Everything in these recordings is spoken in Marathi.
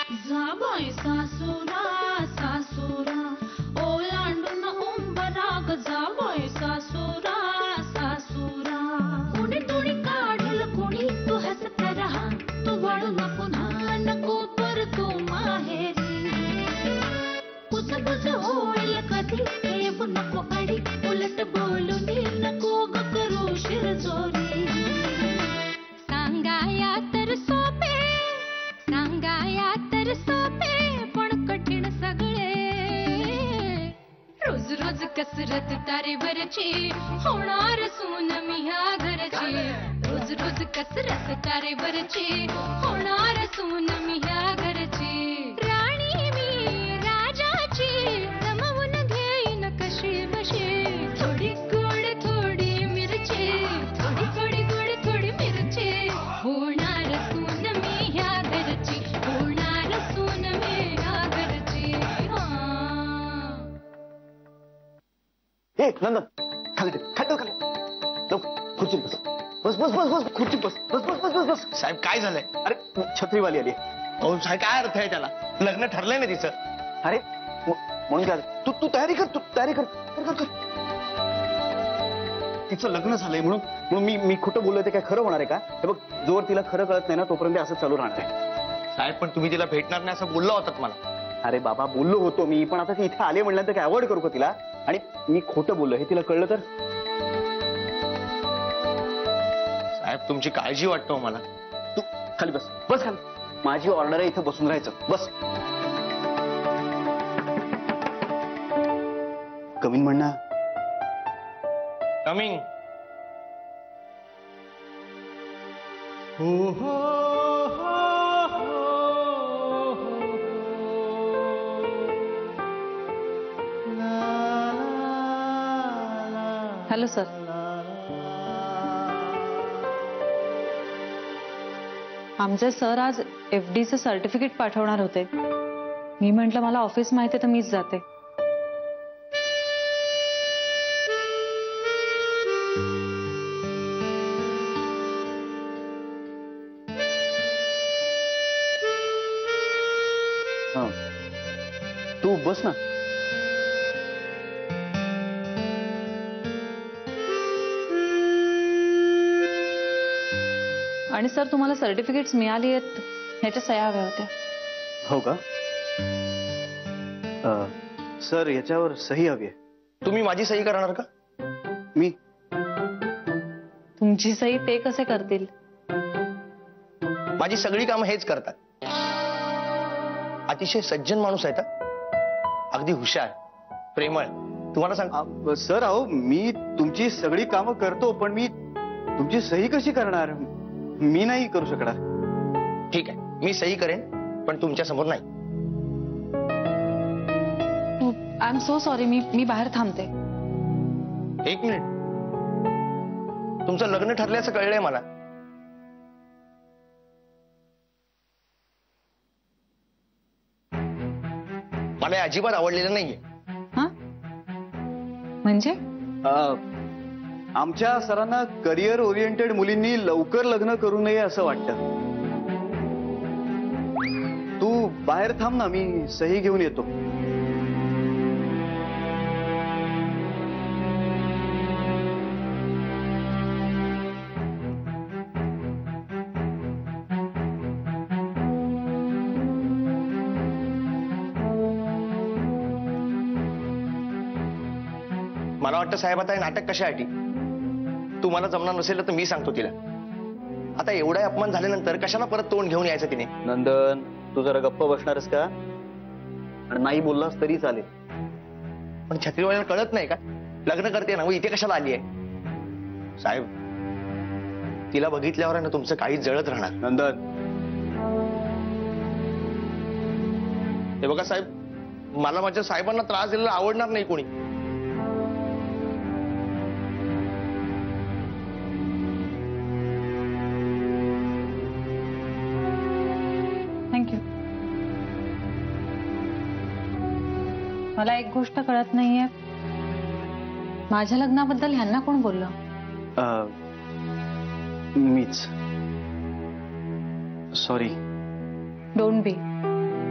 जाबाई सासुरा सासुरा ओलांडून उंबराग जाबाई सासुरा सासुरा कुणी तुणी काढल कुणी तू हसत रहा तू वळू न पुन्हा नको पर तू माहेरी कुजबुज होईल कधी ठेवू नको अडी उलट बोलून नको ग करू शिरजोरी सांगाया तर सोपे सांगाया तर सोपे पण कठीण सगळे रोज रोज कसरत तारेवरची होणार सून मी ह्या घरची रोज रोज कसरत तारेवरची होणार सून मी ह्या घरची राणी मी राजाची जमवून घेईन कशी बशी थोडी गोड थोडी मिरची थोडी थोडी गोड थोडी मिरची होणार सून मी ह्या घरची होणार सून मी ह्या घरची ए नंदन खाली खाली खाली खुर्ची बस बस बस बस बस खुर्ची बस बस बस बस बस बस साहेब काय झालंय? अरे छत्रीवाली आली. अहो साहेब काय अर्थ आहे त्याला? लग्न ठरलंय ना तिचं. अरे म्हणून काय तू तू तयारी कर तिचं लग्न झालंय म्हणून म्हणून मी खोटं बोललोय ते काय खरं होणार आहे का? हे बघ जोवर तिला खरं कळत नाही ना तोपर्यंत असं चालू राहणार आहे. साहेब पण तुम्ही तिला भेटणार नाही असं बोलला होतात मला. अरे बाबा बोललो होतो मी पण आता ती इथे आले म्हणल्यानंतर काय अवॉइड करू का तिला? आणि मी खोटं बोललो हे तिला कळलं तर? साहेब तुमची काळजी वाटतो मला. तू खाली बस बस खाली. माझी ऑर्डर आहे इथे बसून राहायचं बस. कमिंग म्हणणं कमिंग. Hello sir. आमचे सर आज FDचं सर्टिफिकेट पाठवणार होते. मी म्हटलं मला ऑफिस माहिती आहे तर मीच जाते. तू बस ना. आणि सर तुम्हाला सर्टिफिकेट्स मिळाली आहेत ह्याच्या सह्या हव्या होत्या. हो का? सर याच्यावर सही हवी आहे. तुम्ही माझी सही करणार का? मी तुमची सही ते कसे करतील? माझी सगळी कामं हेच करतात. अतिशय सज्जन माणूस आहेत. अगदी हुशार प्रेमळ. तुम्हाला सांग सर अहो मी तुमची सगळी कामं करतो पण मी तुमची सही कशी करणार? मी नाही करू शकणार. ठीक आहे मी सही करेन पण तुमच्या समोर नाही. I am so sorry. मी बाहेर थांबते. एक मिनिट. तुमचं लग्न ठरल्याचं कळलंय मला. मला हे अजिबात आवडलेलं नाहीये. हा म्हणजे? आमच्या सरांना करिअर ओरिएंटेड मुलींनी लवकर लग्न करू नये असं वाटतं. तू बाहेर थांब ना मी सही घेऊन येतो. मला वाटतं साहेब आता हे नाटक कशासाठी? तुम्हाला जमणार नसेल तर मी सांगतो तिला. आता एवढा अपमान झाल्यानंतर कशाला परत तोंड घेऊन यायचं तिने? नंदन तू जरा गप्प बसणारस का? आणि नाही बोललास तरी चालेल. पण छत्रीवाल्याला कळत नाही का लग्न करते ना? इथे कशाला आली आहे? साहेब तिला बघितल्यावर आहे ना तुमचं काहीच जळत राहणार. नंदन हे बघा साहेब मला माझ्या साहेबांना त्रास दिलेला आवडणार नाही कोणी. थँक्यू. मला एक गोष्ट कळत नाहीये. माझ्या लग्नाबद्दल ह्यांना कोण बोललं? मीच. सॉरी. Don't be.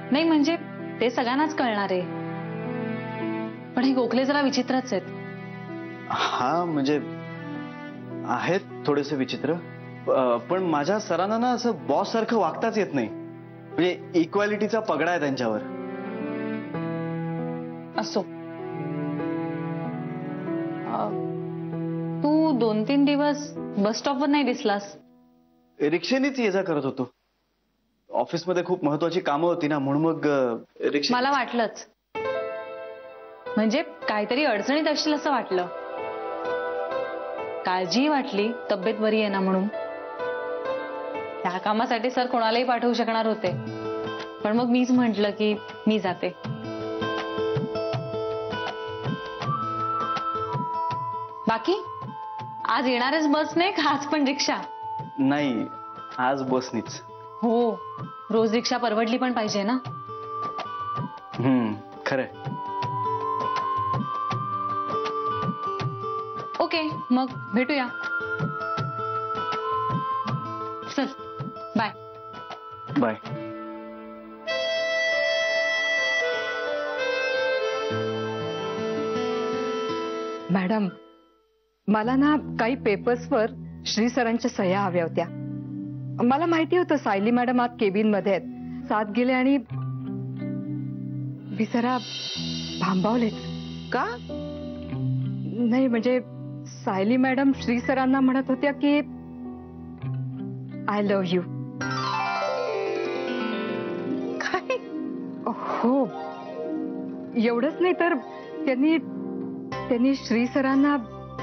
नाही म्हणजे ते सगळ्यांनाच कळणार आहे, पण हे गोखले जरा विचित्रच आहेत. हा म्हणजे आहेत थोडेसे विचित्र, पण माझ्या सरांना ना असं बॉस सारखं वागताच येत नाही. म्हणजे इक्वॅलिटीचा पगडा आहे त्यांच्यावर. असो, तू 2-3 दिवस बस स्टॉपवर नाही दिसलास. रिक्षेनेच ये जा करत होतो. ऑफिसमध्ये खूप महत्वाची कामं होती ना, म्हणून मग रिक्षा. मला वाटलंच, म्हणजे काहीतरी अडचणीत असशील असं वाटलं. काळजी वाटली तब्येत बरी आहे ना म्हणून. त्या कामासाठी सर कोणालाही पाठवू शकणार होते, पण मग मीच म्हंटल की मी जाते. बाकी आज येणारच बसने का आज पण रिक्षा? नाही, आज बसनीच. हो, रोज रिक्षा परवडली पण पाहिजे ना. खरंय. ओके, मग भेटूया. चल, बाय. बाय. मॅडम, मला ना काही पेपर्सवर श्री सरांच्या सह्या हव्या होत्या. मला माहिती होतं सायली मॅडम आज केबिन मध्ये आहेत. सात गेले आणि मी जरा भांबावलेच. का? नाही म्हणजे सायली मॅडम श्री सरांना म्हणत होत्या की आय लव्ह यू. काय? हो, एवढंच नाही तर त्यांनी श्री सरांना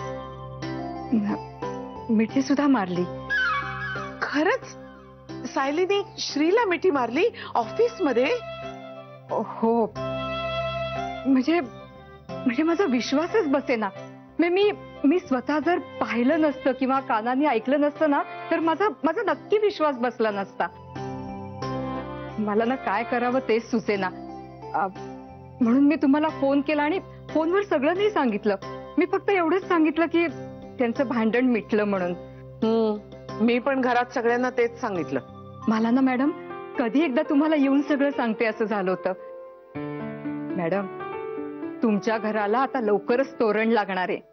मिठी सुद्धा मारली. खरंच? सायलीने श्रीला मिठी मारली ऑफिस मध्ये? हो, म्हणजे माझा विश्वासच बसेना. मी स्वतः जर पाहिलं नसतं किंवा कानाने ऐकलं नसतं ना, तर माझा नक्की विश्वास बसला नसता. मला ना काय करावं तेच सुचेना. म्हणून मी तुम्हाला फोन केला आणि फोनवर सगळं नाही सांगितलं. मी फक्त एवढंच सांगितलं की त्यांचं भांडण मिटलं म्हणून. मी पण घरात सगळ्यांना तेच सांगितलं. मला ना मॅडम कधी एकदा तुम्हाला येऊन सगळं सांगते असं झालं होतं. मॅडम, तुमच्या घराला आता लवकरच तोरण लागणार आहे.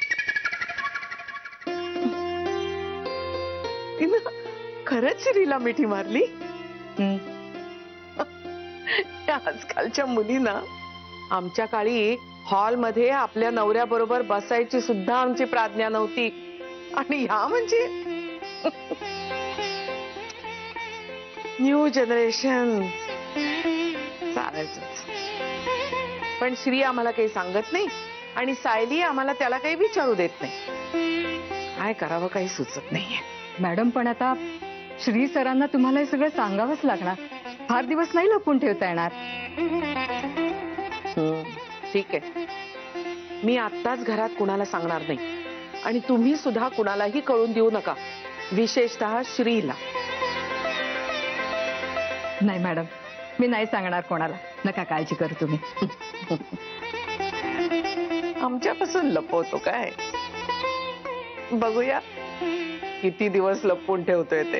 तिनं खरंच श्रीला मिठी मारली? आजकालच्या मुलींना, आमच्या काळी हॉलमध्ये आपल्या नवऱ्याबरोबर बसायची सुद्धा आमची प्राज्ञा नव्हती, आणि ह्या म्हणजे न्यू जनरेशन. चालायचंच. पण श्री आम्हाला काही सांगत नाही आणि सायली आम्हाला त्याला काही विचारू देत नाही. काय करावं काही सुचत नाहीये. मॅडम, पण आता श्री सरांना तुम्हाला हे सगळं सांगावंच लागणार. फार दिवस नाही लपून ठेवता येणार. ठीक आहे, मी आत्ताच घरात कुणाला सांगणार नाही, आणि तुम्ही सुद्धा कुणालाही कळून देऊ नका, विशेषतः श्रीला. नाही मॅडम, मी नाही सांगणार कोणाला. नका काळजी करू तुम्ही. आमच्यापासून लपवतो काय? बघूया किती दिवस लपवून ठेवतोय ते.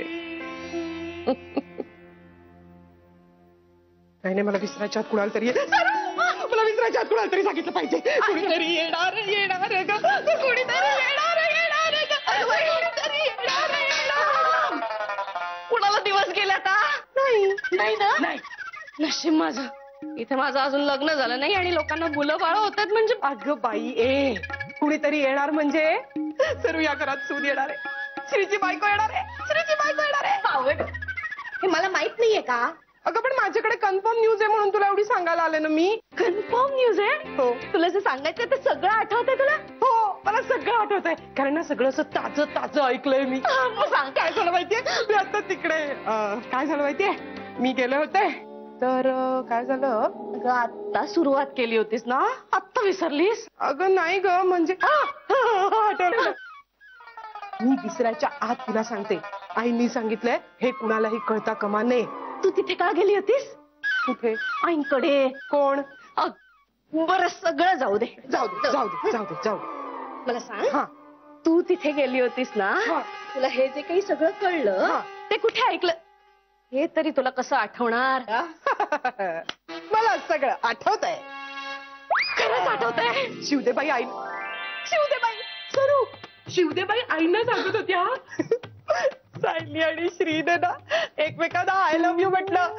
काही नाही, मला विसरायच्या आत कुणाला तरी मला विसरायच्या आत कुणाला तरी सांगितलं पाहिजे. कुणीतरी येणार येणार ग, कुणीतरी येणार येणार ग, कुणीतरी येणार येणार. कुणाला दिवस गेला का? नाही ना. नाही, नशीब माझं इथे माझं अजून लग्न झालं नाही आणि लोकांना मुलं बाळ होतात म्हणजे. अगं बाई, कुणीतरी येणार म्हणजे सर्व या घरात सून येणार आहे. श्रीची बायको येणार आहे. श्रीची बायको येणार आहे. आवड, हे मला माहित नाहीये का? अगं पण माझ्याकडे कन्फर्म न्यूज आहे म्हणून तुला एवढी सांगायला आले ना मी. कन्फर्म न्यूज आहे? हो. तुला जे सांगायचं ते सगळं आठवतंय तुला? हो, मला सगळं आठवत आहे, कारण ना सगळं असं ताजं ताजं ऐकलंय मी. सांग. काय झालं माहितीये, मी आता तिकडे काय झालं माहितीये, मी गेले होते तर काय झालं. अगं, आता सुरुवात केली होतीस ना, आत्ता विसरलीस? अगं नाही ग, म्हणजे आठवलं. मी विसरायच्या आत तुला सांगते, आईनी सांगितलंय हे कुणालाही कळता कामा नये. तू तिथे का गेली होतीस? कुठे? आईंकडे. कोण? बरं, सगळं जाऊ दे. जाऊ दे जाऊ दे जाऊ दे जाऊ दे. मला सांग, तू तिथे गेली होतीस ना, तुला हे जे काही सगळं कळलं ते कुठे ऐकलं? हे तरी तुला कसं आठवणार? मला सगळं आठवत आहे. खरंच आठवतंय. शिवदेबाई आई शिवदेबाई सरू शिवदेबाई आईना सांगत होत्या सायली आणि श्रीने ना एकमेकांना आय लव्ह यू म्हटलं.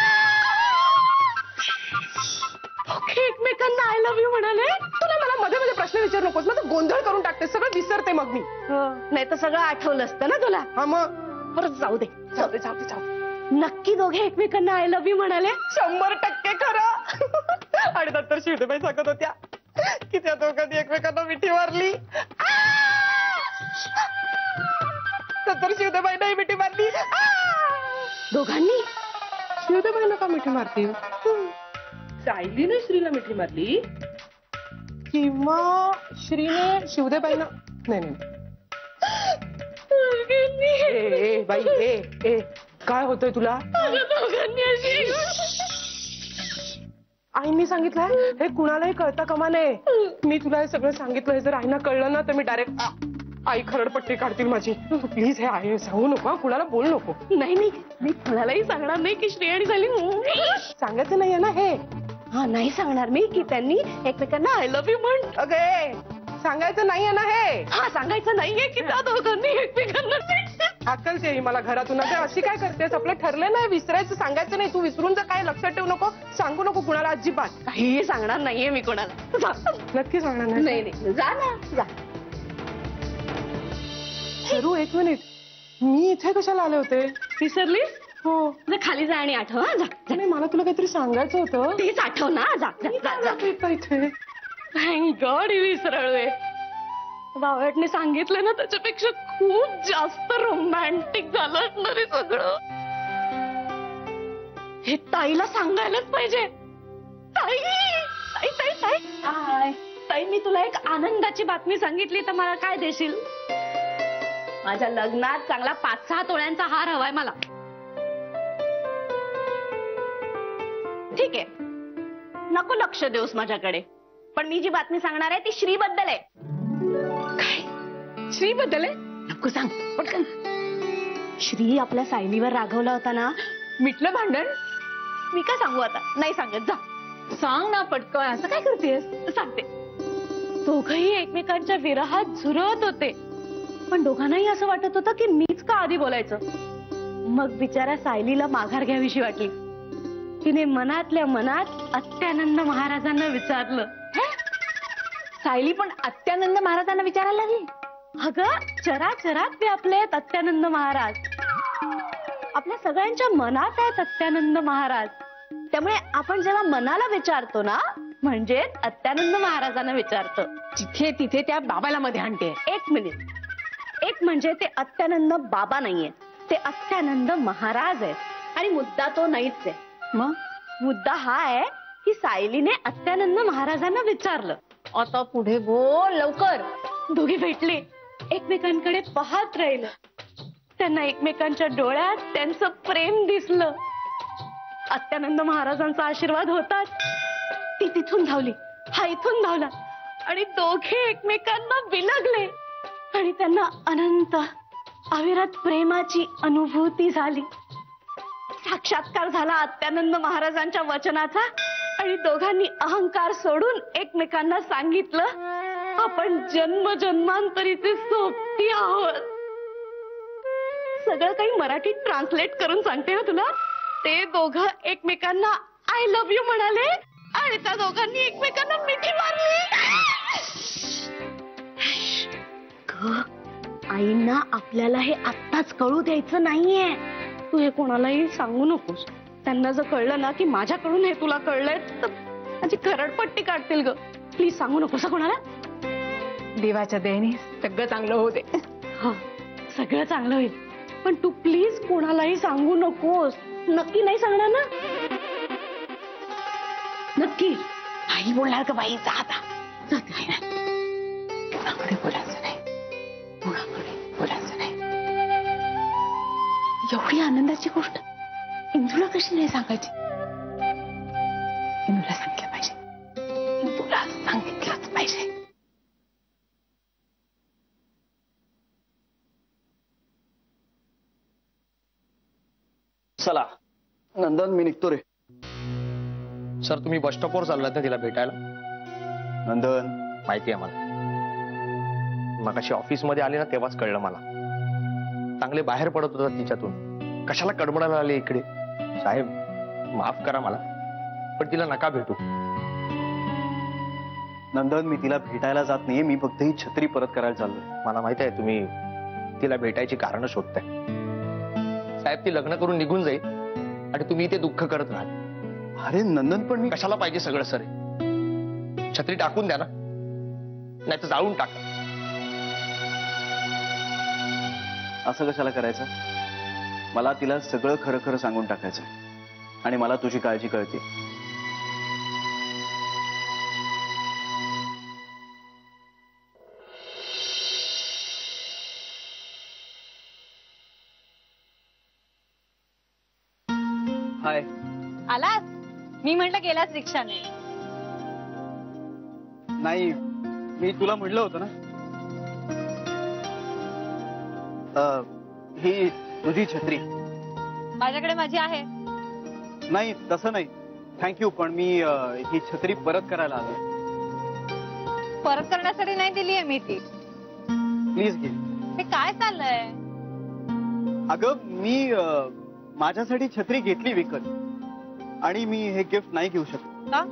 एकमेकांना आय लव्ह यू म्हणाले. तुला मला मध्ये मध्ये प्रश्न विचारू नकोस. माझं गोंधळ करून टाकते. सगळं विसरते मग मी. नाही तर सगळं आठवलं असतं ना तुला. हा मग परत जाऊ दे. जाऊ दे जाऊ दे जाऊ दे. नक्की दोघे एकमेकांना आय लव्ह यू म्हणाले. 100% खरं. आणि नंतर शिवदेबाई सांगत होत्या की त्या दोघांनी एकमेकांना मिठी मारली. नंतर शिवदेबाईंनाही मिठी मारली. दोघांनी. शिवदेबाईला का मिठी मारतील? सायलीने श्रीला मिठी मारली किंवा श्रीने शिवदेबाईंना. नाही नाही ए बाई ए काय होतंय तुला? दोघांनी अशी. आईंनी सांगितलंय हे कुणालाही कळता कामा नये. मी तुला हे सगळं सांगितलं. हे जर आईना कळलं ना तर मी डायरेक्ट आई खरडपट्टी काढतील माझी. प्लीज हे आई सांगू नको. कुणाला बोलू नको. नाही नाही मी कुणालाही सांगणार नाही की श्री आणि सायली. सांगायचं नाहीये ना हे. हा नाही सांगणार मी की त्यांनी एकमेकांना आय लव्ह यू म्हण. अगे सांगायचं नाहीये ना हे. हा सांगायचं नाहीये की त्या दोघांनी एकमेकांना. अक्कल येईल मला घरातून. अगं अशी काय करतेस? आपलं ठरलं नाही विसरायचं. सांगायचं नाही. तू विसरून जर काय लक्षात ठेवू नको. सांगू नको कुणाला अजिबात. काहीही सांगणार नाहीये मी कोणाला. जा. नक्की सांगणार नाही. नाही नाही जा ना जा. सरू एक मिनिट. मी इथे कशाला आले होते? विसरलीस? हो. जा खाली जा आणि आठव. हा जा. नाही मला तुला काहीतरी सांगायचं होतं. तेच आठव ना. जा जा जा जा. इथे थँक गॉड ही विसरलोय. बावळटने सांगितलं ना त्याच्यापेक्षा खूप जास्त रोमॅन्टिक झालं असणार हे सगळं. हे ताईला सांगायलाच पाहिजे. ताई ताई ताई ताई काय ताई मी तुला एक आनंदाची बातमी सांगितली तर मला काय देशील? माझ्या लग्नात चांगला 5-6 तोळ्यांचा हार हवाय मला. ठीक आहे नको लक्ष देऊस माझ्याकडे. पण मी जी बातमी सांगणार आहे ती श्री बद्दल आहे. श्री बद्दल आहे? नको सांग पटकन. श्री आपल्या सायलीवर रागवला होता ना. मिटलं भांडण? मी काय सांगू आता. नाही सांगत. जा सांग ना पटकन. असं काय करतेस? सांगते. दोघही एकमेकांच्या विरहात झुरत होते. पण दोघांनाही असं वाटत होतं की मीच का आधी बोलायचं. मग बिचाऱ्या सायलीला माघार घ्यावीशी वाटली. तिने मनातल्या मनात अत्यानंद महाराजांना विचारलं. सायली पण अत्यानंद महाराजांना विचारायला लागली? अगं चराचरात व्यापले आहेत अत्यानंद महाराज. आपल्या सगळ्यांच्या मनात आहेत अत्यानंद महाराज. त्यामुळे आपण जेव्हा मनाला विचारतो ना म्हणजे अत्यानंद महाराजांना विचारतो. जिथे तिथे त्या बाबाला मध्ये आणते. एक मिनिट. एक म्हणजे ते अत्यानंद बाबा नाहीये. ते अत्यानंद महाराज आहेत. आणि मुद्दा तो नाहीच आहे. मग मुद्दा हा आहे की सायलीने अत्यानंद महाराजांना विचारलं. आता पुढे बोल लवकर. दोघी भेटले. एकमेकांकडे पाहत राहिलं. त्यांना एकमेकांच्या डोळ्यात त्यांचं प्रेम दिसलं. अत्यानंद महाराजांचा आशीर्वाद होताच ती तिथून धावली. हा इथून धावला. आणि दोघे एकमेकांना बिलगले. आणि त्यांना अनंत अविरत प्रेमाची अनुभूती झाली. साक्षात्कार झाला अत्यानंद महाराजांच्या वचनाचा. आणि दोघांनी अहंकार सोडून एकमेकांना सांगितलं आपण जन्मजन्मांतरीचे सोबती आहोत. सगळं काही मराठीत ट्रान्सलेट करून सांगते ना तुला. ते दोघं एकमेकांना आय लव्ह यू म्हणाले. आणि त्या दोघांनी एकमेकांना मिठी मारली. आईंना आपल्याला हे आत्ताच कळू द्यायचं नाहीये. तू हे कोणालाही सांगू नकोस. त्यांना जर कळलं ना की माझ्याकडून हे तुला कळलंय तर माझी खरडपट्टी काढतील ग. प्लीज सांगू नकोस कोणाला. देवाच्या दयेने सगळं चांगलं होऊ दे. हो सगळं चांगलं होईल. पण तू प्लीज कोणालाही सांगू नकोस. नक्की नाही सांगणार ना? नक्की. आई बोलणार का बाई? जा आता. कुणाकडे बोलायचं नाही. कुणाकडे बोलायचं नाही. एवढी आनंदाची गोष्ट इंदूला कशी नाही सांगायची? इंदूला सांगितलं पाहिजे. इंदूला सांगितलंच पाहिजे. चला नंदन मी निघतो रे. सर तुम्ही बस स्टॉपवर चाललात ना तिला भेटायला? नंदन, माहिती आहे मला. मग अशी ऑफिसमध्ये आली ना तेव्हाच कळलं मला. चांगले बाहेर पडत होतात तिच्यातून. कशाला कडमडायला आले इकडे? साहेब माफ करा मला, पण तिला नका भेटू. नंदन, मी तिला भेटायला जात नाहीये. मी फक्त ही छत्री परत करायला चाललोय. मला माहित आहे तुम्ही तिला भेटायची कारणं शोधताय. साहेब ती लग्न करून निघून जाईल आणि तुम्ही इथे दुःख करत राहाल. अरे नंदन, पण मी कशाला पाहिजे सगळं सर? छत्री टाकून द्या ना, नाही तर जाळून टाका. असं कशाला करायचं? मला तिला सगळं खरं खरं सांगून टाकायचं आणि मला तुझी काळजी कळते. हाय. आलास? मी म्हटलं गेलाच रिक्षाने. नाही, मी तुला म्हटलं होतं ना, ही तुझी छत्री. माझ्याकडे माझी आहे. नाही तसं नाही, थँक्यू, पण मी ही छत्री परत करायला आलो. परत करण्यासाठी नाही दिली आहे मी ती. प्लीज घे. हे काय चाललंय? अगं मी माझ्यासाठी छत्री घेतली विकत आणि मी हे गिफ्ट नाही घेऊ शकत. का?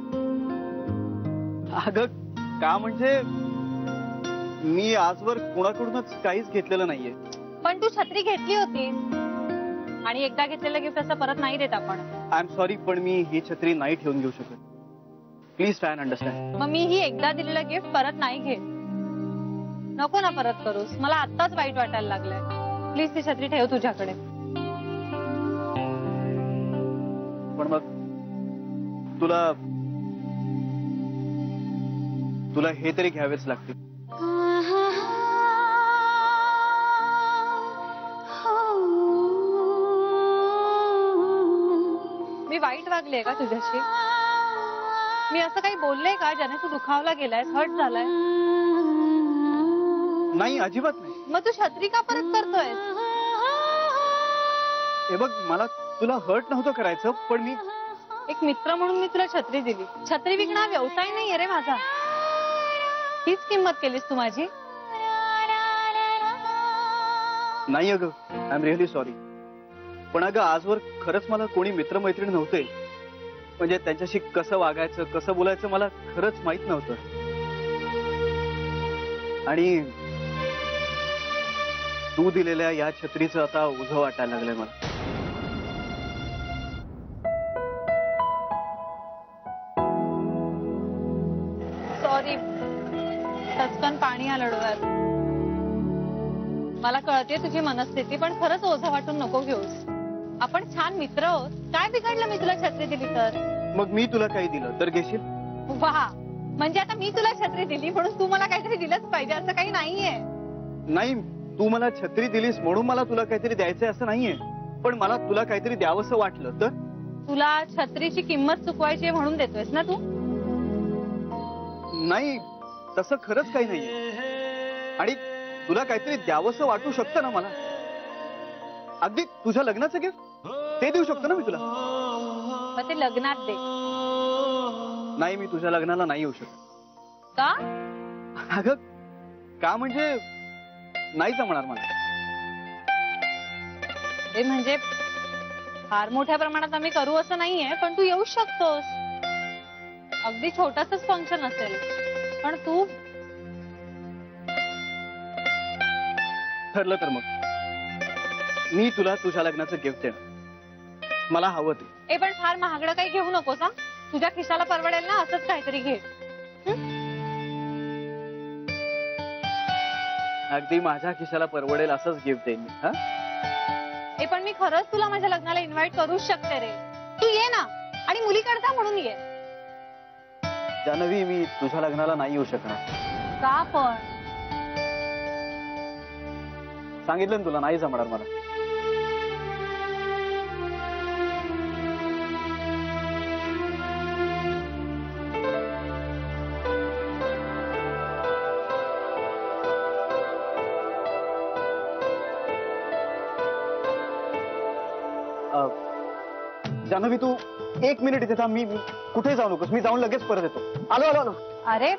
अगं का म्हणजे मी आजवर कोणाकडूनच काहीच घेतलेलं नाहीये. पण तू छत्री घेतली होती आणि एकदा घेतलेलं गिफ्ट असं परत नाही देत आपण. आय एम सॉरी, पण मी ही छत्री नाही ठेवून घेऊ शकत. Please try and understand. मग मी ही एकदा दिलेलं गिफ्ट परत नाही घेत. नको ना परत करूस, मला आत्ताच वाईट वाटायला लागलंय. प्लीज ती छत्री ठेव तुझ्याकडे. पण मग तुला तुला हे तरी घ्यावेच लागतील. मी वाईट वागले का तुझ्याशी? मी असं काही बोलले का ज्याने तू दुखावला गेलाय, हर्ट झालाय? नाही, अजिबात नाही. मग तू छत्री का परत करतोय? हे बघ, मला तुला हर्ट नव्हतं करायचं, पण मी एक मित्र म्हणून मी तुला छत्री दिली. छत्री विकणं हा व्यवसाय नाहीये रे माझा. हीच किंमत केलीस तू माझी? नाही अगं, आय एम रिअली सॉरी. पण अगं आजवर खरंच मला कोणी मित्रमैत्रीण नव्हते. म्हणजे त्यांच्याशी कसं वागायचं, कसं बोलायचं मला खरंच माहित नव्हतं. आणि तू दिलेल्या या छत्रीचं आता ओझं वाटायला लागलंय मला. सॉरी, टचकन पाणी आलं डोळ्यात. मला कळते तुझी मनस्थिती, पण खरंच ओझं वाटून नको घेऊस. आपण छान मित्र आहोत. काय बिघडलं मी तुला छत्री दिली तर? मग मी तुला काही दिलं तर घेशील? वा, म्हणजे आता मी तुला छत्री दिली म्हणून तू मला काहीतरी दिलंच पाहिजे असं काही नाहीये. नाही, तू मला छत्री दिलीस म्हणून मला तुला काहीतरी द्यायचंय असं नाहीये. पण मला तुला काहीतरी द्यावंसं वाटलं तर? तुला छत्रीची किंमत चुकवायची आहे म्हणून देतोयस ना तू? नाही, तसं खरंच काही नाहीये. आणि तुला काहीतरी द्यावंसं वाटू शकतं ना मला. अगदी तुझ्या लग्नाचं गिफ्ट ते देऊ शकतो ना मी तुला. मग ते लग्नात दे. नाही, मी तुझ्या लग्नाला नाही येऊ शकत. का? अगं का म्हणजे नाही जमणार मला. ते म्हणजे फार मोठ्या प्रमाणात आम्ही करू असं नाहीये, पण तू येऊ शकतोस. अगदी छोटसच फंक्शन असेल, पण तू. ठरलं तर मग मी तुला तुझ्या लग्नाचं गिफ्ट देणार. मला हवं ते. पण फार महागडं काही घेऊ नकोस हा. तुझ्या खिशाला परवडेल ना असंच काहीतरी घे. अगदी माझ्या खिशाला परवडेल असंच गिफ्ट देईन मी. हा, पण मी खरंच तुला माझ्या लग्नाला इन्व्हाइट करूच शकते रे. तू ये ना, आणि मुलीकडचा म्हणून ये. जानवी, मी तुझ्या लग्नाला नाही येऊ शकणार. का पण? सांगितलं ना तुला, नाही जमणार मला. जान्हवी तू 1 मिनिट इथे थांब. मी कुठे जाऊ नकोस. मी जाऊन लगेच परत येतो. आलो आलो आलो. अरे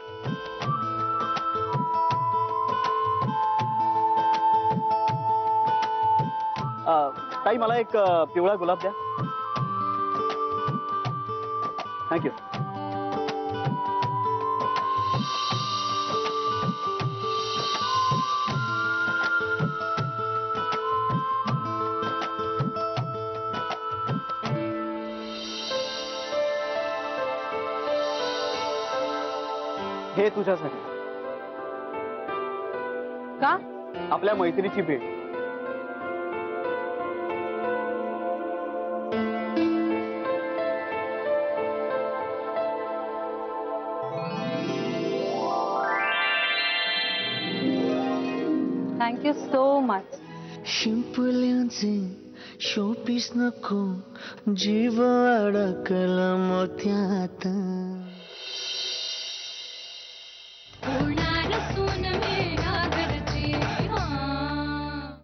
ताई मला एक पिवळा गुलाब द्या. थँक्यू. हे तुझ्यासाठी. का? आपल्या मैत्रीची भेट. Thank you so much. शिंपल्यांचे शोपीस नको जीव अडकला मोत्यात.